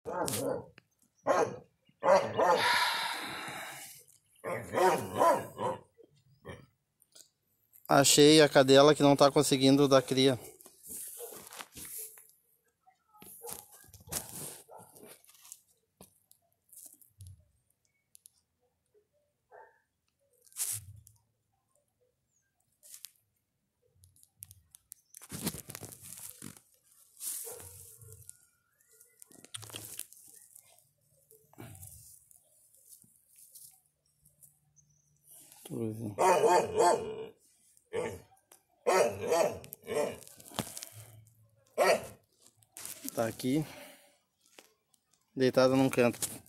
Achei a cadela que não tá conseguindo dar cria. Tá aqui, deitada num canto.